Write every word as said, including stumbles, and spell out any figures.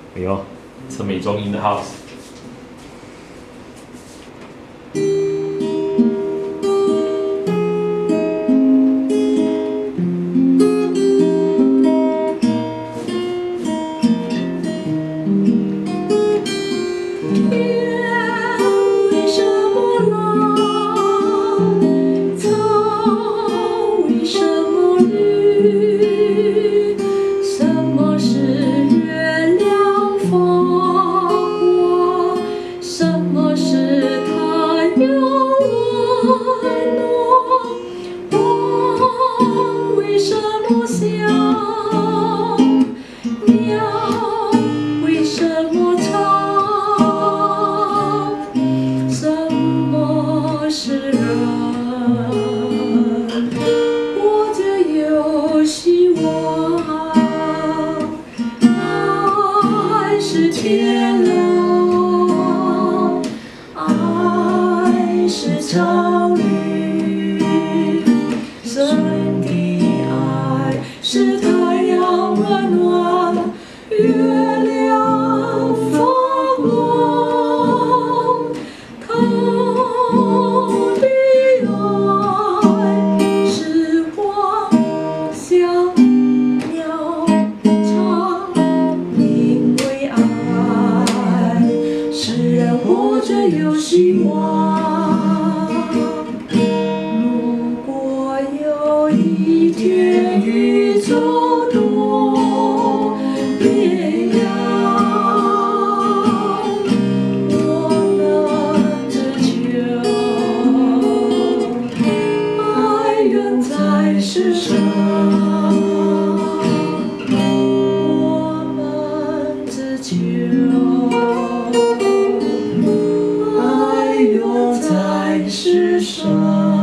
哎呦，陈美庄 in the house。 天亮，爱是潮绿，神的爱是太阳温暖，月亮发光，他的爱是花香鸟唱，因为爱。使人活着有希望。如果有一天宇宙多变样，我们只求爱远在世上。我们只求。永在世上。